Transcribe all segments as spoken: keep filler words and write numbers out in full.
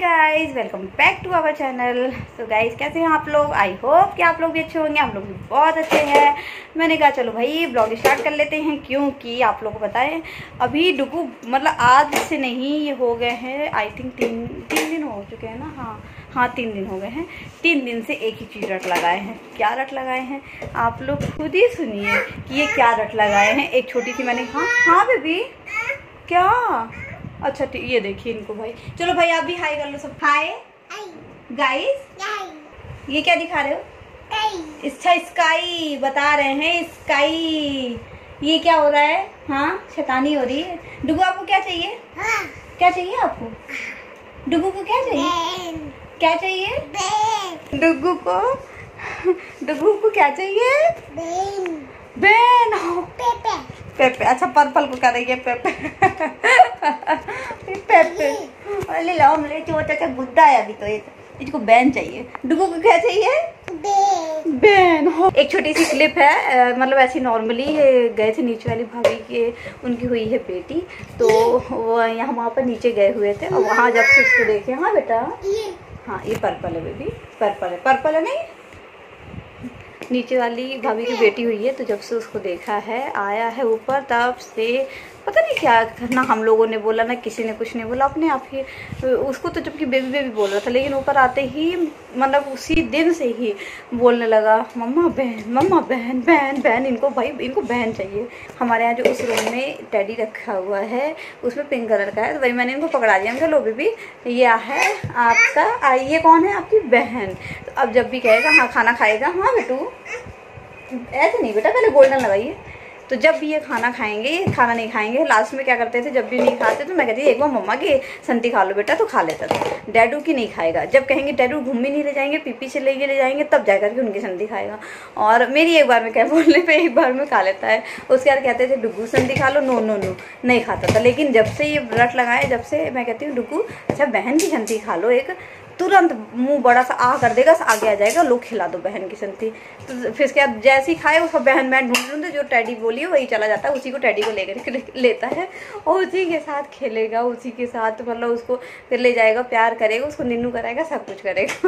Guys, welcome back to our channel. So guys, कैसे हैं आप लोग? आई होप कि आप लोग भी अच्छे होंगे। हम लोग भी बहुत अच्छे हैं। मैंने कहा चलो भाई ब्लॉग स्टार्ट कर लेते हैं, क्योंकि आप लोग को बताएं अभी डुगू मतलब आज से नहीं, ये हो गए हैं आई थिंक तीन तीन दिन हो चुके हैं ना। हाँ हाँ तीन दिन हो गए हैं। तीन दिन से एक ही चीज़ रट लगाए हैं। क्या रट लगाए हैं आप लोग खुद ही सुनिए कि ये क्या रट लगाए हैं। एक छोटी सी मैंने हाँ हाँ बेबी क्या अच्छा ठीक, ये देखिए इनको भाई। चलो भाई आप भी हाई कर लो सब। हाय गाइस, ये क्या दिखा रहे हो? अच्छा स्काई बता रहे हैं, स्काई। ये क्या हो रहा है? हाँ शैतानी हो रही है। डुगू आपको क्या चाहिए? हाँ। क्या चाहिए आपको? डुगू को क्या चाहिए? क्या चाहिए डुगू को? डुगू को क्या चाहिए? बेन। बेन पेपे पेपे। अच्छा पर्पल को करेंगे पेपे। पेपे अरे लाओ मेरे छोटा सा गुड्डा है अभी तो। ये इसको बैन चाहिए। डुगू को क्या चाहिए? बेन। बैन हो। एक छोटी सी क्लिप है, मतलब ऐसी नॉर्मली गए थे नीचे वाली भाभी के, उनकी हुई है बेटी, तो वो यहाँ वहाँ पर नीचे गए हुए थे और वहाँ जब से उसको देखे। हाँ बेटा हाँ ये पर्पल है बेबी, पर्पल है। पर्पल है नहीं, नीचे वाली भाभी की बेटी हुई है, तो जब से उसको देखा है आया है ऊपर, तब से पता नहीं क्या ना हम लोगों ने बोला ना किसी ने कुछ नहीं बोला, अपने आप ही उसको तो जबकि बेबी बेबी बोल रहा था, लेकिन ऊपर आते ही मतलब उसी दिन से ही बोलने लगा मम्मा बहन, मम्मा बहन, बहन बहन। इनको भाई इनको बहन चाहिए। हमारे यहाँ जो उस रूम में टेडी रखा हुआ है उसमें पिंक कलर का है, तो वही मैंने इनको पकड़ा दिया। मैं लो बेबी ये है आपका, ये कौन है? आपकी बहन। तो अब जब भी कहेगा हाँ खाना खाएगा, हाँ बेटू ऐसे नहीं बेटा, पहले गोल्डन लगाइए। तो जब भी ये खाना खाएंगे, ये खाना नहीं खाएंगे, लास्ट में क्या करते थे जब भी नहीं खाते तो मैं कहती थी एक बार मम्मा की संती खा लो बेटा, तो खा लेता था। डैडू की नहीं खाएगा। जब कहेंगे डैडू घूम भी नहीं ले जाएंगे, पीपी से लेके ले जाएंगे, तब जा करके उनकी संती खाएगा। और मेरी एक बार में क्या बोलने पे एक बार में खा लेता है। उसके बाद कहते थे डुगू संती खा लो, नो नो नो नहीं खाता था। लेकिन जब से ये रट लगाए, जब से मैं कहती हूँ डुगू अच्छा बहन की संती खा लो, एक तुरंत मुंह बड़ा सा आ कर देगा, आगे आ जाएगा, लोग खिला दो बहन की संती। तो फिर इसके बाद जैसे ही खाए उसको बहन बहन ढूंढ ढूंढ जो टैडी बोली है वही चला जाता है, उसी को टैडी को लेकर लेता है और उसी के साथ खेलेगा, उसी के साथ मतलब उसको फिर ले जाएगा, प्यार करेगा, उसको निन्नू कराएगा, सब कुछ करेगा।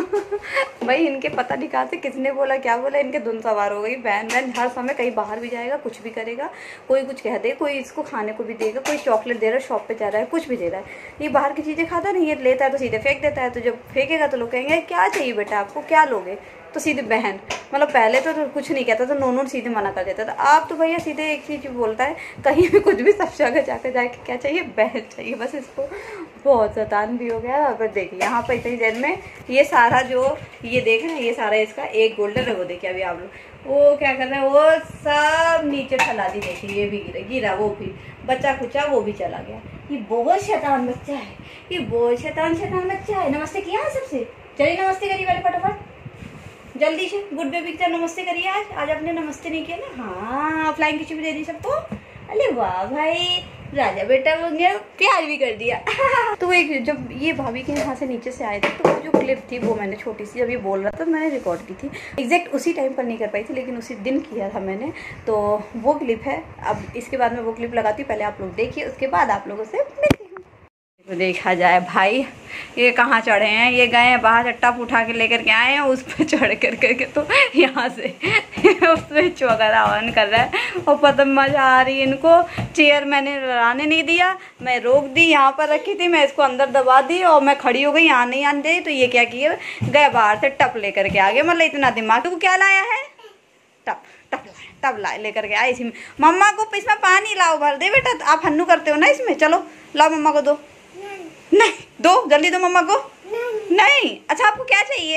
भाई इनके पता नहीं कहा से किसने बोला क्या बोला, इनके धुन सवार हो गई। बहन बहन हर समय कहीं बाहर भी जाएगा, कुछ भी करेगा, कोई कुछ कह दे, कोई इसको खाने को भी देगा, कोई चॉकलेट दे रहा है, शॉप पे जा रहा है, कुछ भी दे रहा है, ये बाहर की चीज़ें खाता नहीं है, लेता है तो सीधे फेंक देता है। तो जब फेंकेगा तो लोग कहेंगे क्या चाहिए बेटा आपको, क्या लोगे? तो सीधे बहन, मतलब पहले तो, तो कुछ नहीं कहता था, नो नो सीधे मना कर देता था। आप तो भैया सीधे एक चीज बोलता है, कहीं भी कुछ भी सब जगह जाकर जाके क्या चाहिए? बहन चाहिए। बस इसको बहुत शैतान भी हो गया। अगर देखिए यहाँ पर इतनी देर में ये सारा जो ये देख रहे हैं, ये सारा इसका एक गोल्डन है, वो देखिए अभी आप लोग वो क्या कर रहे हैं, वो सब नीचे फैला दी। देखिए ये भी गिरा गिरा, वो भी बच्चा खुचा, वो भी चला गया। ये बहुत शैतान बच्चा है, ये बहुत शैतान शैतान बच्चा है। नमस्ते किया है सबसे? चलिए नमस्ते करिए पहले फटाफट जल्दी से। गुड बेबी की तरह नमस्ते करिए। आज आज आपने नमस्ते नहीं किया ना। हाँ फ्लाइंग किसी भी दे दी सबको। अरे वाह भाई राजा बेटा बन गया, प्यार भी कर दिया। तो एक जब ये भाभी के यहाँ से नीचे से आए थे, तो वो जो क्लिप थी वो मैंने छोटी सी जब ये बोल रहा था मैंने रिकॉर्ड की थी। एग्जैक्ट उसी टाइम पर नहीं कर पाई थी, लेकिन उसी दिन किया था मैंने, तो वो क्लिप है। अब इसके बाद मैं वो क्लिप लगाती हूँ, पहले आप लोग देखिए, उसके बाद आप लोगों से मिलती हूँ। तो देखा जाए भाई ये कहाँ चढ़े हैं, ये गए हैं बाहर, चट्टा उठा के लेकर के आए हैं, उस पर चढ़ कर करके तो यहाँ से उस पर चौगरा ऑन कर रहा है और पता मजा आ रही है इनको। चेयर मैंने लगाने नहीं दिया, मैं रोक दी, यहाँ पर रखी थी, मैं इसको अंदर दबा दी और मैं खड़ी हो गई, यहाँ नहीं आने दी। तो ये क्या किए, गए बाहर से टप लेकर के आ गए। मतलब इतना दिमाग। तो क्या लाया है? टप टप लाया, टप लाए लेकर के आए। इसी में मम्मा को इसमें पानी लाओ, भर दे बेटा, आप हन्नू करते हो ना इसमें। चलो लाओ मम्मा को दो। नहीं दो जल्दी दो मम्मा को। नहीं, नहीं। अच्छा आपको क्या चाहिए?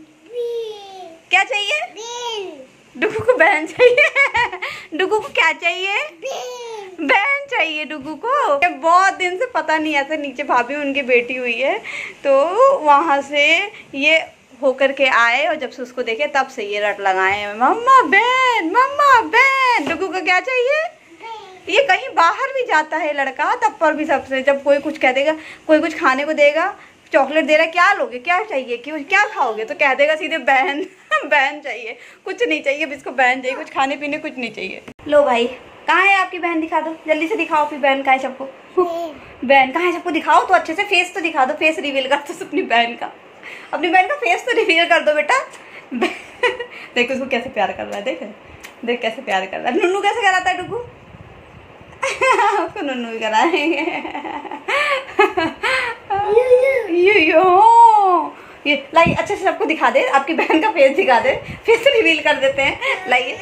क्या चाहिए? डुगू को बहन चाहिए। डुगू को क्या चाहिए? बहन चाहिए डुगू को। बहुत दिन से पता नहीं ऐसे नीचे भाभी उनकी बेटी हुई है, तो वहां से ये होकर के आए और जब से उसको देखे तब से ये रट लगाए मम्मा बहन, मम्मा बहन। डुगू को क्या चाहिए? ये कहीं बाहर भी जाता है लड़का, तब पर भी सबसे जब कोई कुछ कह देगा, कोई कुछ खाने को देगा, चॉकलेट दे रहा है, क्या लोगे, क्या चाहिए, क्यों क्या खाओगे, तो कह देगा सीधे बहन। बहन चाहिए, कुछ नहीं चाहिए, इसको बहन चाहिए, कुछ खाने पीने कुछ नहीं चाहिए। लो भाई कहाँ है आपकी बहन? दिखा दो जल्दी से, दिखाओ अपनी बहन कहाँ है सबको। बहन कहाँ है सबको दिखाओ तो, अच्छे से फेस तो दिखा दो, फेस रिवील कर दो अपनी बहन का, अपनी बहन का फेस तो रिवील कर दो बेटा। देख उसको कैसे प्यार कर रहा है, देख देख कैसे प्यार कर रहा है। नुन्नू कैसे कराता है डुगू? उसको नुन्नू भी कराएंगे। यो यो ये लाइए अच्छे से सबको दिखा दे, आपकी बहन का फेस दिखा दे, फेस रिवील कर देते हैं। लाइए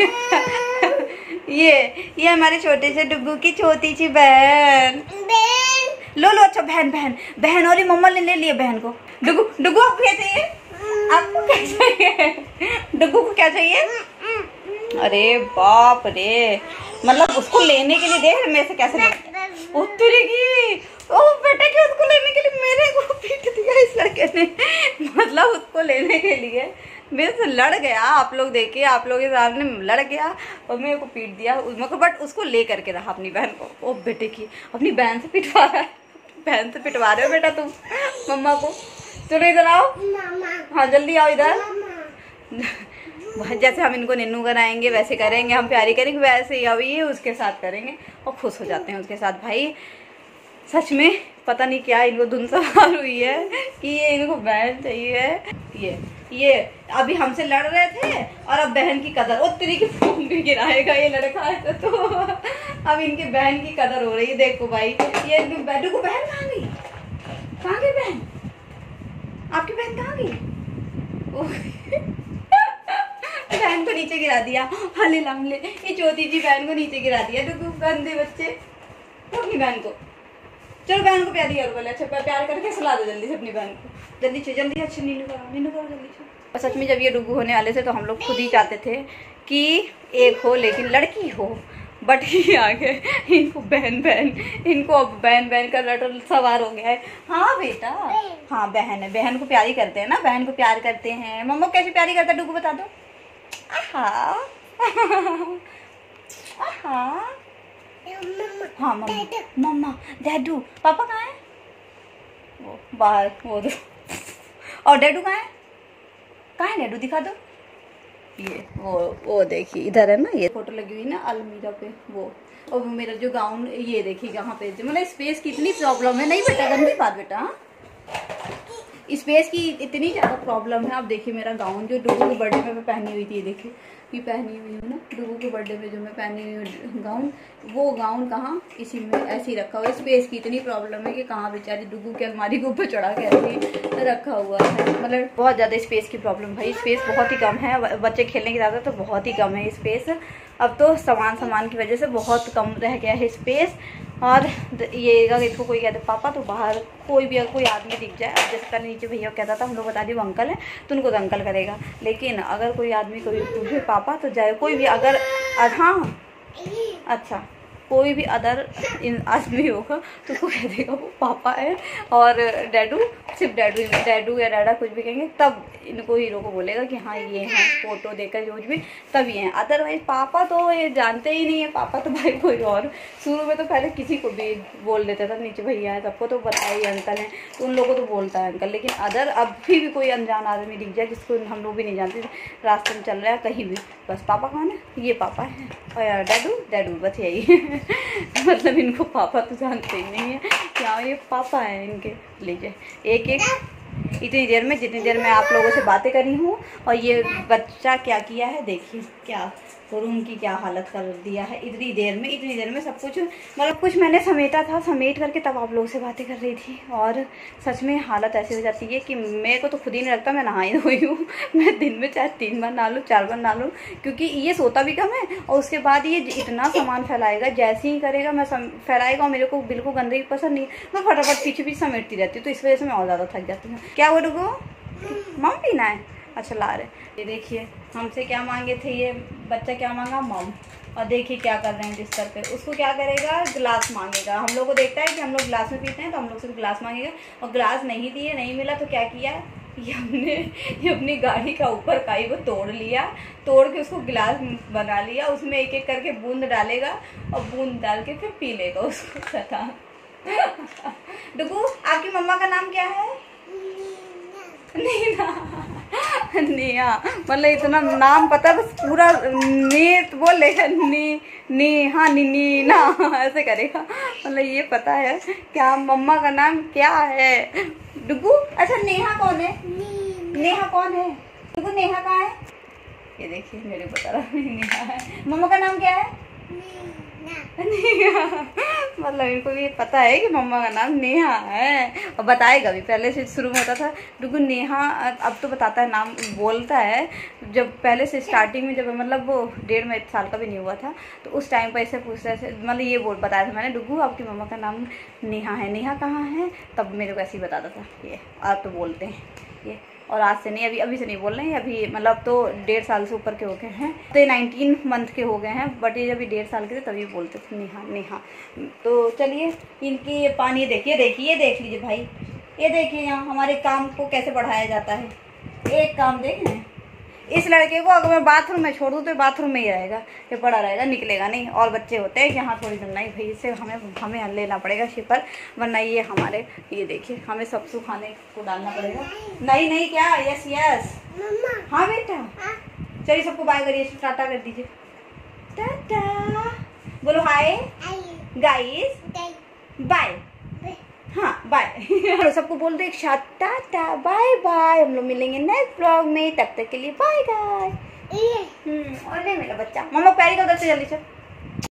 ये ये हमारे छोटे से डुगू की छोटी सी बहन। लो लो अच्छा बहन बहन बहन, और ये मम्मा ने ले लिए बहन को। डुगू डुगू आपको क्या चाहिए? आपको क्या चाहिए? डुगू को क्या चाहिए? अरे बाप रे, मतलब उसको लेने के लिए देख मेरे से कैसे उतरेगी। ओ बेटे की उसको लेने के लिए मेरे को पीट दिया इस लड़के ने, मतलब उसको लेने के लिए मेरे से लड़ गया। आप लोग देखिए, आप लोगों के सामने लड़ गया और मेरे को पीट दिया उसको, बट उसको ले करके रहा अपनी बहन को। ओ बेटे की अपनी बहन से पिटवा रहा है, बहन से पिटवा रहे हो बेटा तुम मम्मा को। चलो इधर आओ, हाँ जल्दी आओ इधर। जैसे हम इनको निन्नू कराएंगे वैसे करेंगे, हम प्यारी करेंगे वैसे ही अभी ये उसके साथ करेंगे और खुश हो जाते हैं उसके साथ। भाई सच में पता नहीं क्या इनको धुन सवार हुई है कि ये इनको बहन चाहिए। ये ये अभी हमसे लड़ रहे थे और अब बहन की कदर, ओ तेरी की फोन भी गिराएगा ये लड़का है तो अब इनकी बहन की कदर हो रही है। देखो भाई ये बैडू को बहन कहाँ गई? कहाँ गई बहन? आपकी बहन कहाँ गई? बहन को नीचे गिरा दिया, हले लामले ये चौथी जी बहन को नीचे गिरा दिया। डुगू गंदे बच्चे, अपनी बहन को चलो बहन को प्यारी करो पहले, अच्छा प्यार करके सुला दो जल्दी से अपनी बहन को, जल्दी से जल्दी। अच्छा नीनू करो नीनू करो जल्दी से। और सच में जब ये डुगू होने वाले थे तो हम लोग खुद ही चाहते थे कि एक हो लेकिन लड़की हो, बट ये आ गए इनको बहन बहन, इनको अब बहन बहन का लटल सवार हो गया है। हाँ बेटा हाँ बहन है, बहन को प्यारी करते हैं ना, बहन को प्यार करते हैं। मम्मा कैसे प्यारी करता है डुगू बता दो। आहा आहा हाँ मम्मा मम्मा डैडू, पापा कहाँ है? वो बाहर वो दो। और डैडू कहाँ है? कहाँ है डैडू? दिखा दो। ये वो वो देखिए इधर है ना, ये फोटो लगी हुई ना अलमीरा पे वो, और मेरा जो गाउन ये देखिए कहाँ पे, मतलब स्पेस की इतनी प्रॉब्लम है। नहीं बेटा गंदी बात बेटा, स्पेस की इतनी ज़्यादा प्रॉब्लम है। अब देखिए मेरा गाउन जो डुगू के बर्थडे में मैं पहनी हुई थी, देखिए ये पहनी हुई हूँ ना डुगू के बर्थडे में जो मैं पहनी हुई हूँ गाउन, वो गाउन कहाँ इसी में ऐसे ही रखा हुआ है। स्पेस की इतनी प्रॉब्लम है कि कहाँ बेचारी डुगू के अलमारी के ऊपर चढ़ा के ऐसे रखा हुआ है, मतलब बहुत ज़्यादा स्पेस की प्रॉब्लम। भाई स्पेस बहुत ही कम है, बच्चे खेलने की ज़्यादा तो बहुत ही कम है स्पेस। अब तो सामान सामान की वजह से बहुत कम रह गया है स्पेस। और ये अगर इसको कोई कहते पापा तो बाहर कोई भी अगर कोई आदमी दिख जाए, अब जैसे पहले नीचे भैया कहता था हम लोग बता दिए वो अंकल है तो उनको तो अंकल करेगा, लेकिन अगर कोई आदमी कोई पूछे पापा तो जाए कोई भी अगर हाँ अच्छा कोई भी अदर आदमी होगा तो उसको कह देगा वो पापा है, और डैडू सिर्फ डैडू डैडू या डैडा कुछ भी कहेंगे तब इनको हीरो को बोलेगा कि हाँ ये हैं, फोटो देखकर कुछ भी तब ये हैं। अदरवाइज पापा तो ये जानते ही नहीं है, पापा तो भाई कोई और। शुरू में तो पहले किसी को भी बोल देता था, नीचे भैया है सबको तो पता ही अंकल है तो उन लोगों को तो बोलता है अंकल, लेकिन अदर अभी भी कोई अनजान आदमी दिख जाए जिसको हम लोग भी नहीं जानते, रास्ते में चल रहा है कहीं भी, बस पापा कौन है? ये पापा है, और डैडू डैडू बस यही मतलब इनको पापा तो जानते ही नहीं है क्या ये पापा है इनके। लीजिए एक एक इतनी देर में जितनी देर में आप लोगों से बातें करी हूँ, और ये बच्चा क्या किया है देखिए, क्या रूम की क्या हालत कर दिया है इतनी देर में। इतनी देर में सब कुछ मतलब कुछ मैंने समेटा था, समेट करके तब आप लोगों से बातें कर रही थी, और सच में हालत ऐसी हो जाती है कि मेरे को तो खुद ही नहीं लगता मैं नहाई धोई हूँ। मैं दिन में चाहे तीन बार नहा लूँ चार बार नहा लूँ, क्योंकि ये सोता भी कम है और उसके बाद ये इतना सामान फैलाएगा, जैसे ही करेगा मैं फैलाएगा, और मेरे को बिल्कुल गंदगी पसंद नहीं, मैं फटाफट पीछे पीछे समेटती रहती हूँ, तो इस वजह से मैं और ज़्यादा थक जाती हूँ। क्या वो डुगू मम पीना है? अच्छा ला रहे। ये देखिए हमसे क्या मांगे थे ये बच्चा, क्या मांगा मम, और देखिए क्या कर रहे हैं बिस्तर पे। उसको क्या करेगा गिलास मांगेगा, हम लोग को देखता है कि हम लोग गिलास में पीते हैं तो हम लोग से गिलास मांगेगा, और गिलास नहीं दिए नहीं मिला तो क्या किया ये हमने ये अपनी गाड़ी का ऊपर का ही वो तोड़ लिया, तोड़ के उसको गिलास बना लिया, उसमें एक एक करके बूंद डालेगा और बूंद डाल के फिर पी लेगा उसको सता। डुगू आपकी मम्मा का नाम क्या है? नीना। नेहा मतलब इतना नाम पता है, बस पूरा ने बोल लेगा, नी नेहा नी नीना ऐसे करेगा, मतलब ये पता है क्या मम्मा का नाम क्या है। डुगू अच्छा नेहा कौन है? नेहा कौन है? डुगू नेहा कहाँ है? ये देखिए मेरे बता रहा है नेहा है। मम्मा का नाम क्या है? मतलब इनको भी पता है कि मम्मा का नाम नेहा है, और बताएगा भी। पहले से शुरू में होता था डुगू नेहा, अब तो बताता है, नाम बोलता है। जब पहले से स्टार्टिंग में, जब मतलब वो डेढ़ में साल का भी नहीं हुआ था, तो उस टाइम पर ऐसे पूछते ऐसे, मतलब ये बोल बताया था मैंने, डुगू आपकी मम्मा का नाम नेहा है, नेहा कहाँ है, तब मेरे को ऐसे ही बताता था ये। आप तो बोलते हैं ये, और आज से नहीं, अभी अभी से नहीं बोल रहे हैं, अभी मतलब तो डेढ़ साल से ऊपर के हो गए हैं, तो ये नाइनटीन मंथ के हो गए हैं, बट ये जब ये डेढ़ साल के थे तभी बोलते थे नेहा नेहा। तो चलिए इनकी ये पानी देखिए, देखिए ये देख लीजिए भाई, ये देखिए यहाँ हमारे काम को कैसे बढ़ाया जाता है। एक काम देख रहे हैं, इस लड़के को अगर मैं बाथरूम में छोड़ दूँ तो बाथरूम में ही रहेगा, ये पड़ा रहेगा, निकलेगा नहीं। और बच्चे होते हैं कि हाँ थोड़ी देर नहीं भाई, इससे हमें हमें लेना पड़ेगा शिपर, वरना ये हमारे, ये देखिए हमें सब कुछ खाने को डालना पड़ेगा। नहीं नहीं क्या, यस यस हाँ बेटा, चलिए सबको बाय करिए, टाटा कर दीजिए, टाटा बोलो हाय गाइस, बाय, हाँ बाय सबको बोल दो एक साथ, टाटा बाय बाय। हम लोग मिलेंगे नेक्स्ट ब्लॉग में, तब तक के लिए बाय गाइस। हम्म और नहीं मेरा बच्चा, मम्मा पैरी का उधर से जल्दी से।